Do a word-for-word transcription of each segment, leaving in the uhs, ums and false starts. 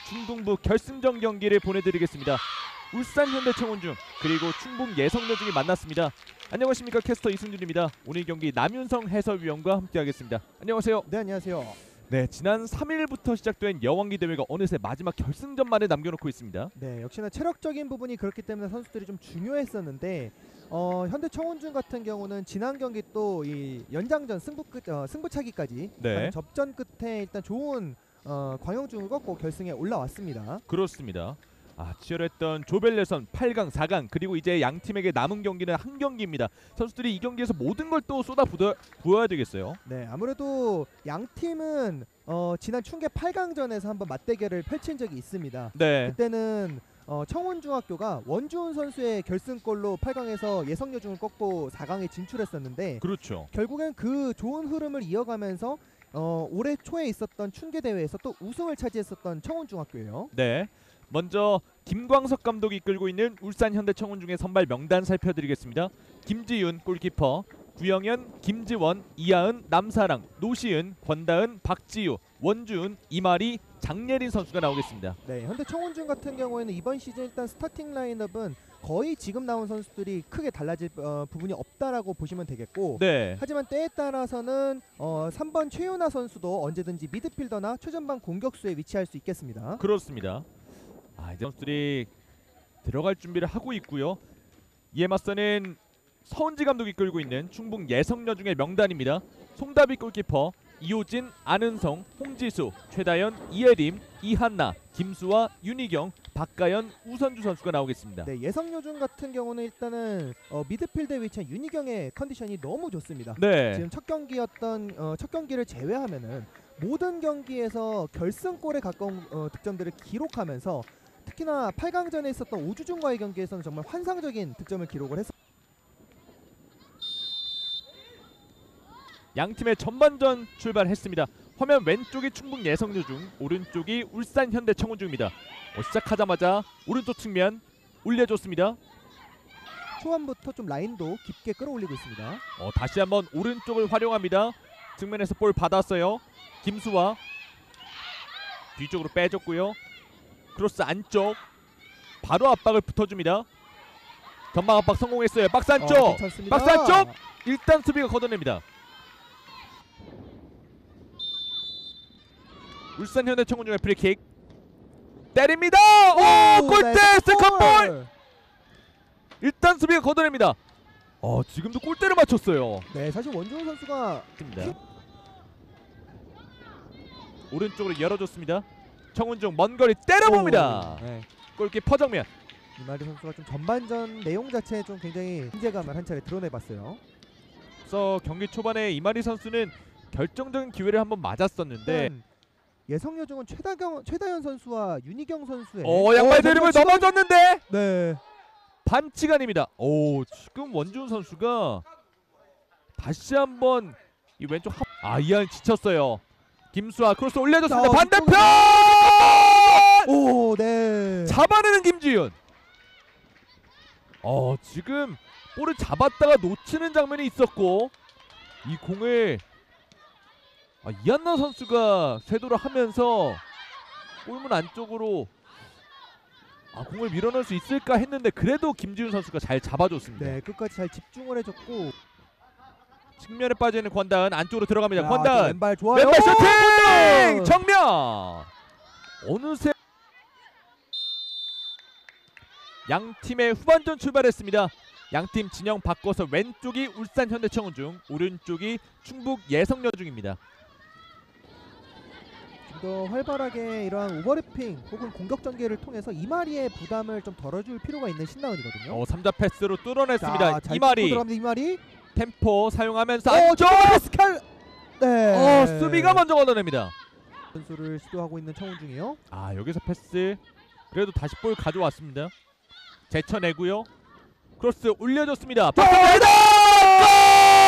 중등부 결승전 경기를 보내드리겠습니다. 울산 현대청운중 그리고 충북 예성여중이 만났습니다. 안녕하십니까, 캐스터 이승준입니다. 오늘 경기 남윤성 해설위원과 함께하겠습니다. 안녕하세요. 네, 안녕하세요. 네, 지난 삼 일부터 시작된 여왕기 대회가 어느새 마지막 결승전만에 남겨놓고 있습니다. 네, 역시나 체력적인 부분이 그렇기 때문에 선수들이 좀 중요했었는데 어, 현대청운중 같은 경우는 지난 경기 또 이 연장전 승부 끝 어, 승부차기까지 네. 접전 끝에 일단 좋은 어, 광영중을 꺾고 결승에 올라왔습니다. 그렇습니다. 아, 치열했던 조별 예선 팔 강, 사 강 그리고 이제 양 팀에게 남은 경기는 한 경기입니다. 선수들이 이 경기에서 모든 걸 또 쏟아 부어야 되겠어요. 네, 아무래도 양 팀은 어, 지난 충계 팔 강전에서 한번 맞대결을 펼친 적이 있습니다. 네. 그때는 어, 청운중학교가 원주훈 선수의 결승골로 팔 강에서 예성여중을 꺾고 사 강에 진출했었는데 그렇죠. 결국엔 그 좋은 흐름을 이어가면서 어, 올해 초에 있었던 충계 대회에서 또 우승을 차지했었던 청운중학교예요. 네. 먼저 김광석 감독이 이끌고 있는 울산 현대청운중의 선발 명단 살펴드리겠습니다. 김지윤 골키퍼, 구영현, 김지원, 이하은, 남사랑, 노시은, 권다은, 박지우, 원주은, 이마리, 장예린 선수가 나오겠습니다. 네, 현대청운중 같은 경우에는 이번 시즌 일단 스타팅 라인업은 거의 지금 나온 선수들이 크게 달라질 어, 부분이 없다라고 보시면 되겠고 네. 하지만 때에 따라서는 어, 삼 번 최윤아 선수도 언제든지 미드필더나 최전방 공격수에 위치할 수 있겠습니다. 그렇습니다. 아, 이제 선수들이 들어갈 준비를 하고 있고요. 이에 맞서는 서은지 감독이 이끌고 있는 충북 예성여중의 명단입니다. 송다비 골키퍼, 이호진, 안은성, 홍지수, 최다연, 이예림, 이한나, 김수아, 윤희경, 박가연, 우선주 선수가 나오겠습니다. 네, 예성여중 같은 경우는 일단은 어, 미드필드에 위치한 윤희경의 컨디션이 너무 좋습니다. 네. 지금 첫 경기였던 어, 첫 경기를 제외하면은 모든 경기에서 결승골에 가까운 어, 득점들을 기록하면서 특히나 팔 강전에 있었던 오주중과의 경기에서는 정말 환상적인 득점을 기록을 했습니다. 양 팀의 전반전 출발했습니다. 화면 왼쪽이 충북 예성여중, 오른쪽이 울산 현대청운중입니다. 어, 시작하자마자 오른쪽 측면 올려줬습니다. 초반부터 좀 라인도 깊게 끌어올리고 있습니다. 어, 다시 한번 오른쪽을 활용합니다. 측면에서 볼 받았어요. 김수아 뒤쪽으로 빼줬고요. 크로스 안쪽 바로 압박을 붙어줍니다. 전방 압박 성공했어요. 박스 안쪽, 어, 박스 안쪽 일단 수비가 걷어냅니다. 울산 현대청운중의 프리킥 때립니다. 오, 골대! 네, 세컨볼! 일단 수비가 걷어냅니다. 어, 지금도 골대를 맞췄어요. 네, 사실 원주훈 선수가 힙니다. 오른쪽으로 열어줬습니다. 청운중 먼 거리 때려봅니다. 오, 네. 골키퍼 정면. 이마리 선수가 좀 전반전 내용 자체에 좀 굉장히 존재감을 한 차례 드러내봤어요. 그래서 경기 초반에 이마리 선수는 결정적인 기회를 한번 맞았었는데 음, 예성여중은 최다경, 최다현 선수와 윤희경 선수의 어, 양발 드리블 지금- 넘어졌는데 네. 반칙 아닙니다. 오, 지금 원준 선수가 다시 한번 이 왼쪽 합... 아, 이안 지쳤어요. 김수아 크로스 올려줬습니다. 자, 반대편! 오, 네. 잡아내는 김지윤. 어, 지금 볼을 잡았다가 놓치는 장면이 있었고 이 공을 아, 이한나 선수가 쇄도를 하면서 골문 안쪽으로 아, 공을 밀어넣을 수 있을까 했는데 그래도 김지훈 선수가 잘 잡아줬습니다. 네, 끝까지 잘 집중을 해줬고 측면에 빠져있는 권다은 안쪽으로 들어갑니다. 야, 권다은 또 왼발 좋아요. 왼발 슈팅! 오! 정면! 어느새 양팀의 후반전 출발했습니다. 양팀 진영 바꿔서 왼쪽이 울산 현대청운중, 오른쪽이 충북 예성여중입니다. 좀 더 활발하게 이러한 오버래핑 혹은 공격 전개를 통해서 이마리의 부담을 좀 덜어줄 필요가 있는 신나은이거든요. 어, 삼자 패스로 뚫어냈습니다. 자, 잘 이마리 들어갑니다. 이마리. 템포 사용하면서 어, 안쪽! 스칼. 네. 어, 수비가 먼저 걷어냅니다. 선수를 시도하고 있는 청운중이요. 아, 여기서 패스 그래도 다시 볼 가져왔습니다. 제쳐내고요. 크로스 올려줬습니다. 박스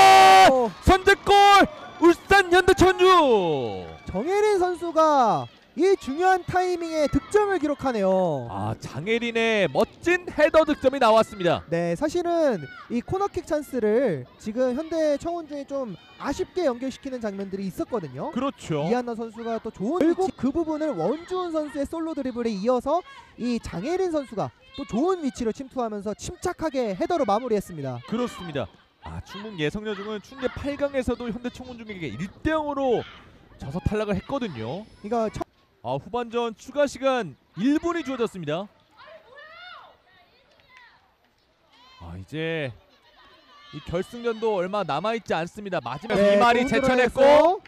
어, 선제골! 울산 현대청운중! 정혜린 선수가 이 중요한 타이밍에 득점을 기록하네요. 아, 장혜린의 멋진 헤더 득점이 나왔습니다. 네, 사실은 이 코너킥 찬스를 지금 현대 청운중이 좀 아쉽게 연결시키는 장면들이 있었거든요. 그렇죠. 이한나 선수가 또 좋은 결국 그 부분을 원주훈 선수의 솔로 드리블에 이어서 이 장혜린 선수가 또 좋은 위치로 침투하면서 침착하게 헤더로 마무리했습니다. 그렇습니다. 아, 충북 예성여중은 충계 팔 강에서도 현대 청운중에게 일 대 영으로 져서 탈락을 했거든요. 그러니까 청... 아, 후반전 추가 시간 일 분이 주어졌습니다. 아, 이제 이 결승전도 얼마 남아있지 않습니다. 마지막 네, 이말이 또 제쳐냈고 들어갔어요.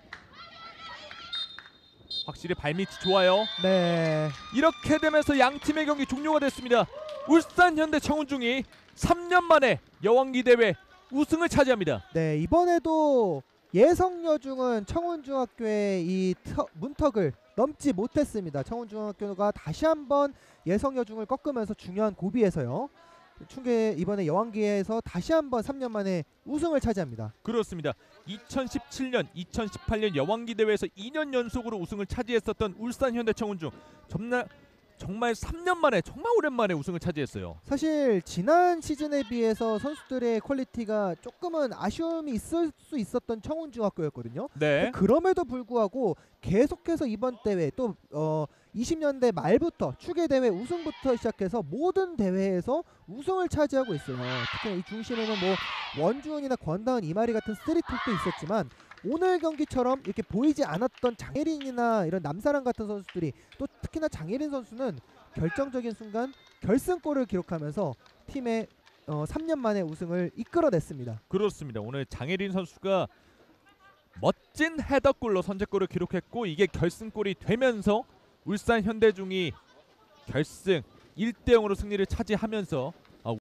확실히 발밑이 좋아요. 네. 이렇게 되면서 양 팀의 경기 종료가 됐습니다. 울산 현대 청운중이 삼 년 만에 여왕기 대회 우승을 차지합니다. 네, 이번에도 예성여중은 청운중학교의 이 터, 문턱을 넘지 못했습니다. 청운중학교가 다시 한번 예성여중을 꺾으면서 중요한 고비에서요. 충계 이번에 여왕기에서 다시 한번 삼 년 만에 우승을 차지합니다. 그렇습니다. 이천십칠 년, 이천십팔 년 여왕기 대회에서 이 년 연속으로 우승을 차지했었던 울산 현대 청운중. 정말 정말 삼 년 만에 정말 오랜만에 우승을 차지했어요. 사실 지난 시즌에 비해서 선수들의 퀄리티가 조금은 아쉬움이 있을 수 있었던 청운중학교였거든요. 네. 그럼에도 불구하고 계속해서 이번 대회 또 어, 이십 년대 말부터 추계 대회 우승부터 시작해서 모든 대회에서 우승을 차지하고 있어요. 특히 이 중심에는 뭐 원주훈이나 권다은, 이마리 같은 스트리트도 있었지만 오늘 경기처럼 이렇게 보이지 않았던 장혜린이나 이런 남사랑 같은 선수들이 또 특히나 장혜린 선수는 결정적인 순간 결승골을 기록하면서 팀의 어, 삼 년 만에 우승을 이끌어냈습니다. 그렇습니다. 오늘 장혜린 선수가 멋진 헤더골로 선제골을 기록했고 이게 결승골이 되면서 울산 현대중이 결승 일 대 영으로 승리를 차지하면서